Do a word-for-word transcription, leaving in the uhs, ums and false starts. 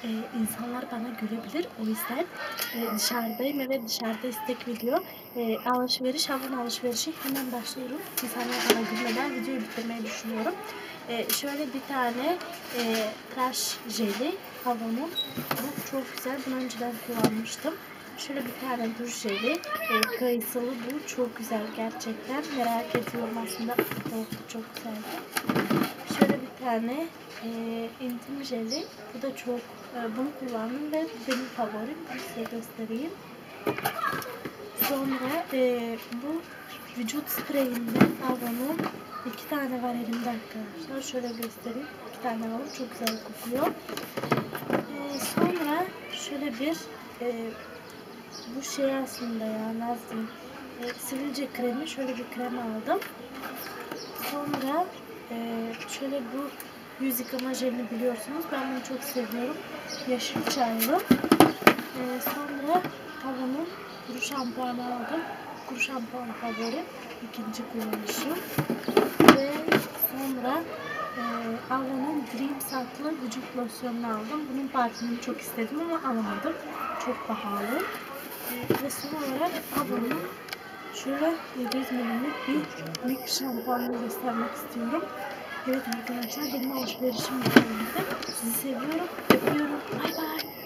e, insanlar bana gülebilir. O yüzden e, dışarıdayım ve dışarıda istek video. E, alışveriş, havun alışverişi hemen başlıyorum. İnsanlar bana gülmeden videoyu bitirmeyi düşünüyorum. E, şöyle bir tane e, tıraş jeli havunun. Bu çok güzel. Bunu önceden kullanmıştım. Şöyle bir tane duş jeli. E, kayısılı bu. Çok güzel gerçekten. Merak ediyorum aslında. Evet, çok güzeldi. Şöyle bir tane e, intim jeli. Bu da çok e, bunu kullandım ve benim favorim. Bunu size göstereyim. Sonra e, bu vücut spreyinden Avon'un iki tane var elimde arkadaşlar. Şöyle göstereyim. İki tane var. Çok güzel kokuyor. E, sonra şöyle bir e, bu şey aslında ya Nazlı e, sivilce kremi. Şöyle bir krem aldım. Sonra e, şöyle bu yüz yıkama jelini biliyorsunuz. Ben bunu çok seviyorum. Yeşil çaylı. E, sonra Avon'un kuru şampuanı aldım. Kuru şampuan favorim. İkinci kullanışım. Ve sonra e, Avon'un Dream saklı vücut losyonunu aldım. Bunun parfümünü çok istedim ama alamadım. Çok pahalı. E, ve son olarak Avon'un şöyle yedi yüz mililitrelik bir mik şampuanını göstermek istiyorum. Evet arkadaşlar, benim alışverişim bu. Sizi seviyorum. Öpüyorum. Bay bay.